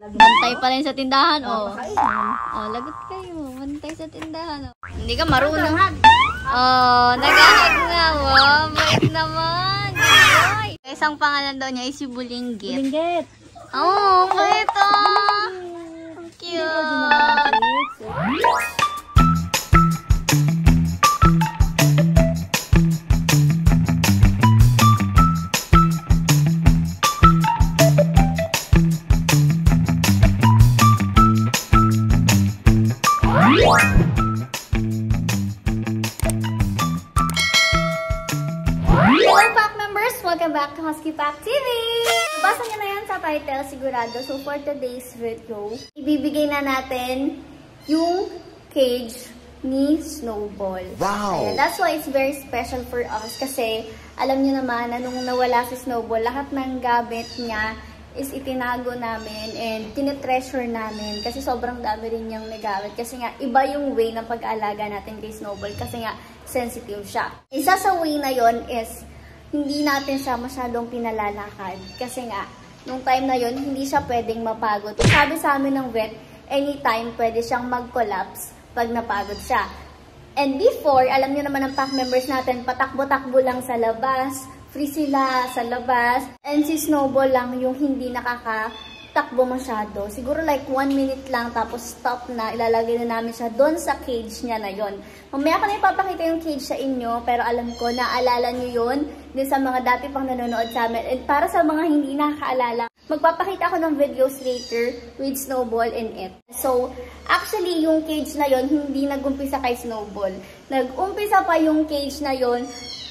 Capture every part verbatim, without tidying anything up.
Bantay pa rin sa tindahan, oh. Oh, lagot kayo. Bantay sa tindahan, oh. Hindi ka marunong. Oh, nagahag na. Wow, bait naman. Ay. Isang pangalan daw niya ay si Bulinggit. Bulinggit. Oh, bait, oh. Cute. Hello Pack members! Welcome back to Husky Pack T V! Basa nyo na yan sa title sigurado. So for today's video, ibibigay na natin yung cage ni Snowball. Wow! Ayan, that's why it's very special for us kasi alam nyo naman na nung nawala si Snowball, lahat ng gamit niya is itinago namin and tinitreasure namin kasi sobrang dami rin niyang nagamit. Kasi nga, iba yung way ng pag-aalaga natin kay Snowball kasi nga, sensitive siya. Isa sa way na yon is, hindi natin siya masyadong pinalalakad. Kasi nga, nung time na yon hindi siya pwedeng mapagod. Sabi sa amin ng vet, anytime pwede siyang mag-collapse pag napagod siya. And before, alam niyo naman ang pack members natin, patakbo-takbo lang sa labas, free sila sa labas. And si Snowball lang yung hindi nakakatakbo masyado. Siguro like one minute lang tapos stop na. Ilalagay na namin siya doon sa cage niya na yon. Mamaya ko na ipapakita yung cage sa inyo. Pero alam ko, naalala nyo yun din sa mga dati pang nanonood sa amin. And para sa mga hindi nakakaalala, magpapakita ako ng videos later with Snowball and it. So, actually, yung cage na yon hindi nag-umpisa kay Snowball. Nag-umpisa pa yung cage na yon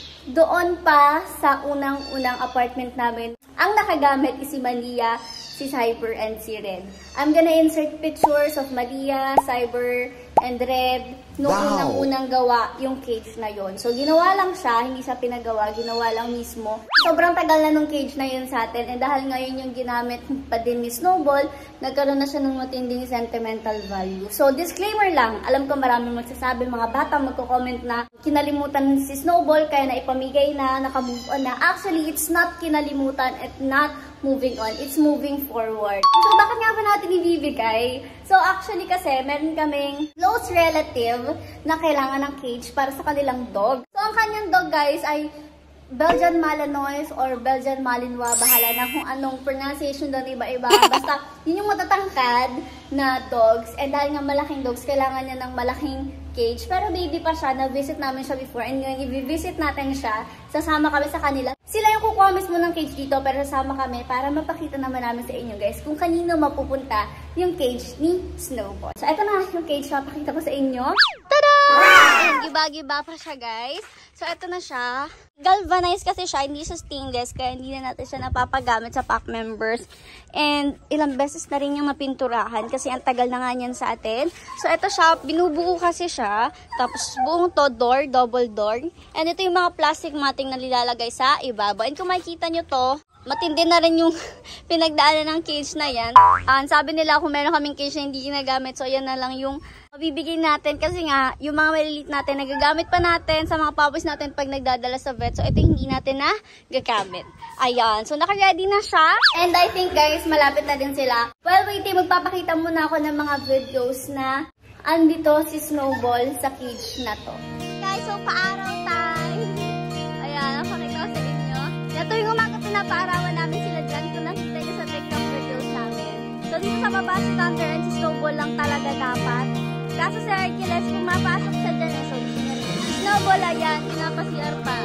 doon pa sa unang-unang apartment namin. Ang nakagamit is si Malia, si Cyber, and si Red. I'm gonna insert pictures of Malia, Cyber, and Red nung wow. unang-unang gawa yung cage na yon. So, ginawa lang siya, hindi siya pinagawa, ginawa lang mismo. Sobrang tagal na nung cage na yun sa atin. And dahil ngayon yung ginamit pa din ni Snowball, nagkaroon na siya ng matinding sentimental value. So, disclaimer lang, alam ko maraming magsasabi, mga bata magko-comment na kinalimutan si Snowball, kaya na ipamigay na, naka-move on na. Actually, it's not kinalimutan at not moving on. It's moving forward. So, bakit nga ba natin ibibigay? So, actually kasi, meron kaming close relative na kailangan ng cage para sa kanilang dog. So, ang kanyang dog, guys, ay Belgian Malinois or Belgian Malinois, bahala na kung anong pronunciation doon, iba-iba. Basta, yun yung matatangkad na dogs. And dahil nga malaking dogs, kailangan niya ng malaking cage. Pero baby pa siya, na-visit namin siya before. And ngayon, i-visit natin siya. Sasama kami sa kanila. Sila yung kukuha mismo ng cage dito, pero sasama kami para mapakita naman namin sa inyo, guys, kung kanino mapupunta yung cage ni Snowball. So, ito na yung cage. Mapakita ko sa inyo. Tada! And giba-giba pa siya, guys. So, ito na siya. Galvanized kasi siya, hindi siya stainless, kaya hindi na natin siya napapagamit sa pack members. And ilang beses na rin yung mapinturahan kasi ang tagal na nga niyan sa atin. So, ito siya, binubuo kasi siya. Tapos, buong to door, double door. And ito yung mga plastic matting na nilalagay sa ibabaw. And kung makikita nyo to, matindi na rin yung pinagdaanan ng cage na yan. Uh, sabi nila kung meron kaming cage na hindi ginagamit, so yan na lang yung mabibigay natin. Kasi nga, yung mga maliliit natin, nagagamit pa natin sa mga puppies natin pag nagdadala sa vet. So ito hindi natin na gagamit. Ayan. So naka-ready na siya. And I think guys, malapit na din sila. Well, waiting, magpapakita muna ako ng mga videos na andito si Snowball sa cage na to. Guys, so paaraw time. Ayan, napakita ko sa inyo. Ito yung umaga pinapaarawan namin sila dyan. Kung nakita nyo sa TikTok videos namin. So dito sa baba si Thunder and si Snowball lang talaga dapat. Kaso si Hercules, kung mapasok siya dyan eh. So si Snowball, ayan, pinapa-C R pa.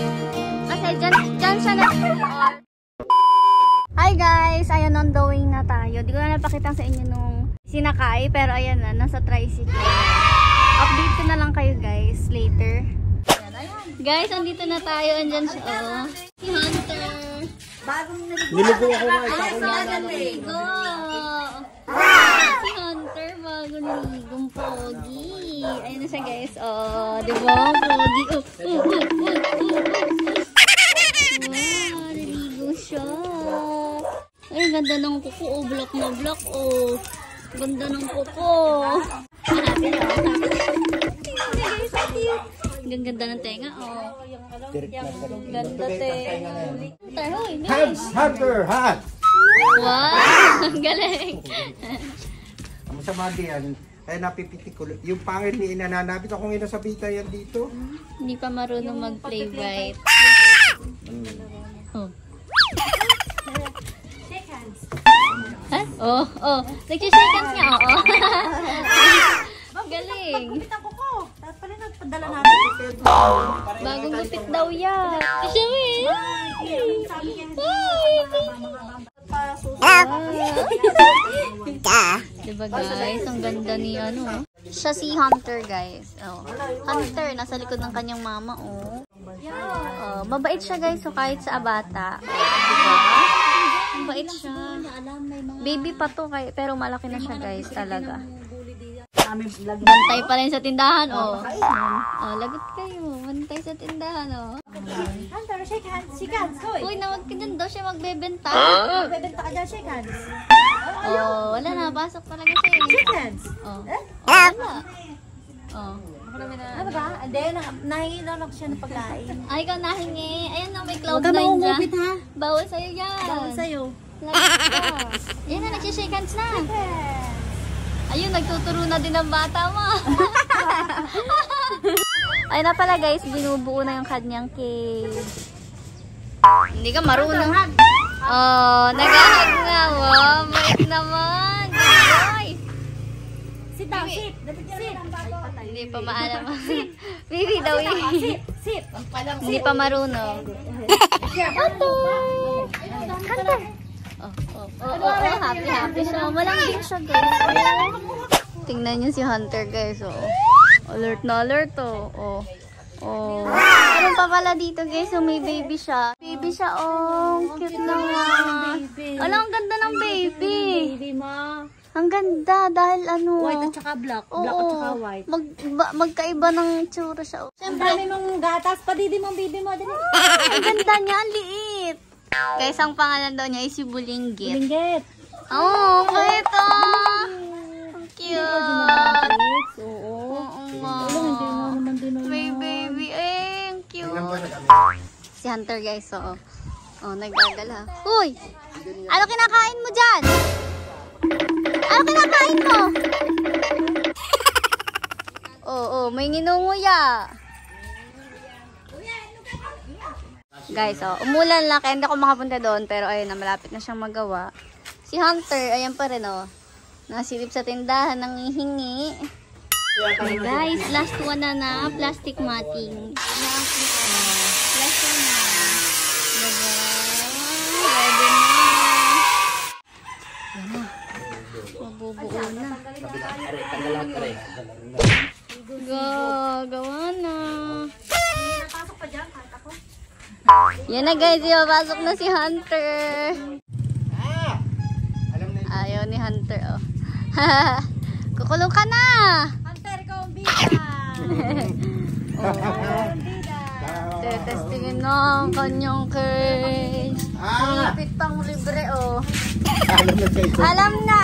Kasi dyan, dyan siya na-C R. Hi guys! Ayan, on the way na tayo. Di ko na napakita sa inyo nung sinakay. Pero ayan na, nasa tricycle. Update ko na lang kayo guys later. Guys, andito na tayo. Andyan siya. Oh. Si Hunter. Bagong naligo. Niligo ako nga. Ay, bagong naligo. Si Hunter, bagong naligong pogi. Ayun na siya guys. Oh, diba? Pogi. Oh, oh, oh, oh, oh. Wow, naligo siya. Ay, ganda ng kuko. Oh, block na block. Oh, ganda ng kuko. Hanapin na. Guys, guys. Ang ganda ng tenga, oh. Yung ganda tenga. Hands, Hunter, hands! Wow! Ang galing! Ang sama diyan, ay napipitik ko. Yung pangil ni inananabit akong inasabita yan dito. Hindi pa marunong mag-play right. Oh. Shake hands. Ha? Oh, oh. Nag-shake hands nga, oo. Galing. Gupitan ko ko. Tapos pala nagpadala namin. Bagong gupit daw yan. Siya eh. Sabi niya, Diba guys, ang ganda ni ano. Siya si Hunter guys. Oh. Hunter, nasa likod ng kanyang mama oh. Oh, mabait siya guys, so kahit sa bata. Diba? Mabait siya. Baby pa to, kay, pero malaki na siya guys talaga. Bantay pa rin sa tindahan oh. Oh, lagot kayo. Bantay sa tindahan oh. Hunter, shake hands. Shake hands. Hoy. Uy, nawag ka dyan daw siya magbebenta. Bebenta ka dyan, shake hands. Oh, wala na. Pasok talaga siya eh. Shake hands. Oh. Oh, wala. Oh. Ano ba? Hindi, nahingi lang ako siya ng pagkain. Ay, ikaw nahingi. Ayan na, may cloud Huwag ka nine dyan. maungupit ha. Bawal sa'yo yan. Bawal sa'yo. Lagot ka. Ayan na, nagsishake hands na. Ayun, nagtuturo na din ang bata mo. Ay na pala guys, binubuo na yung kanyang cake. Hindi ka marunong. Oh, nagahag na. Wow, bait naman. Ay. Sit down, sit. Sit. Hindi pa maalam. Baby daw yun. Sit, sit. Hindi pa marunong. Hunter! Hunter! Oh, oh, oh, oh, oh, happy, happy siya. Malambing siya, guys. Tingnan niyo si Hunter, guys, oh. Alert na alert, oh. Oh. Oh. Ano pa pala dito, guys? So, may baby siya. Baby siya, oh. Cute naman. Ano, ang ganda ng baby. Baby ma. Ang ganda, dahil ano. White at saka black. Oo, Black at saka white. Mag, ba, magkaiba ng tsura siya. Oh. Ang dami mong gatas. Padidi mong baby mo. Dali. Ang ganda niya, ang liit. Guys, ang pangalan daw niya ay si Bulinggit. Linggit. Oh, kulit oh. Ang cute. Oo. Oo nga. Hindi mo naman din. May baby. Eh, ang cute. Si Hunter guys, oo. Oh, nagdagala. Uy! Ano kinakain mo dyan? Ano kinakain mo? Oo, oh, oh, may nginunguya. Guys, oh, umulan lang kaya hindi ako makapunta doon pero ayun na, malapit na siyang magawa. Si Hunter, ayan pa rin oh. Nasilip sa tindahan, nangihingi. Okay guys, last one na na, plastic matting. Last one na. Diba? Ready na. Yan na. Mabubuo na. Gagawa na. Yan na guys, pasok na si Hunter. Ayaw ni Hunter, oh. Kukulong ka na! Hunter, ikaw ang bida! Tetestingin na ang kanyang case. Malipit pang libre, oh. Alam na!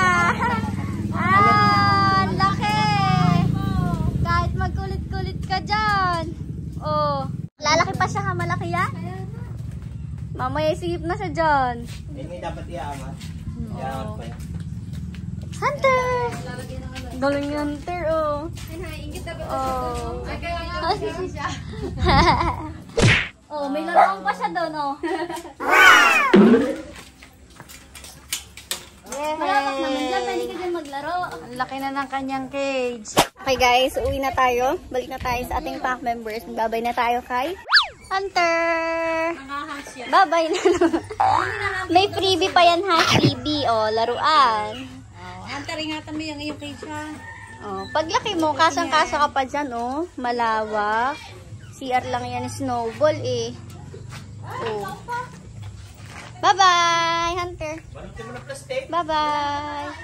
Ah, laki! Kahit magkulit-kulit ka dyan. Oh. Lalaki pa siya ha, malaki yan? Mamaya isigip na siya dyan. Hindi dapat iaama. Iaama pa yan. Hunter! Galing ni Hunter, oh. Oh. Oh, may laruan pa siya doon, oh. Malapit naman dyan, pwede ka dyan maglaro. Ang laki na ng kanyang cage. Okay guys, uwi na tayo. Balik na tayo sa ating pack members. Magbabay na tayo kay Hunter! Bye-bye na. May freebie pa yan ha, freebie, oh, laruan. Hunter, ingatan mo yung iyong cage ha. Oh, paglaki mo, kasang-kasa ka pa dyan, oh. Malawak. C R lang yan, snowball, eh. Oh. Bye-bye, Hunter. Bye-bye.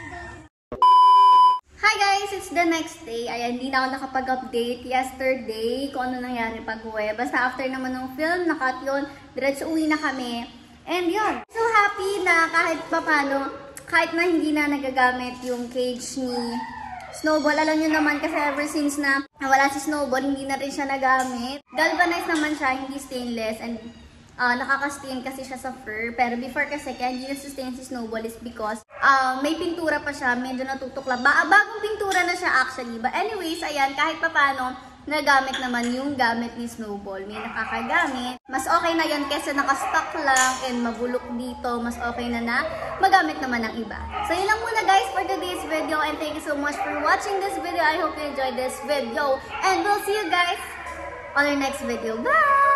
Hi guys, it's the next day. Ayan, hindi na ako nakapag-update yesterday kung ano nangyari pag-uwi. Basta after naman ng film, nakat yun, diretso uwi na kami. And yun, so happy na kahit papano, kahit na hindi na nagagamit yung cage ni Snowball. Alam nyo naman kasi ever since na wala si Snowball, hindi na rin siya nagamit. Galvanized naman siya, hindi stainless. And Uh, nakaka-stain kasi siya sa fur. Pero before kasi, kaya hindi na-sustain si Snowball is because uh, may pintura pa siya, medyo natutuklap. Ba bagong pintura na siya actually. But anyways, ayan, kahit pa paano, nagamit naman yung gamit ni Snowball. May nakakagamit. Mas okay na yun kesa nakastock lang and mabulok dito. Mas okay na na magamit naman ng iba. So yun lang muna guys for today's video. And thank you so much for watching this video. I hope you enjoyed this video. And we'll see you guys on our next video. Bye!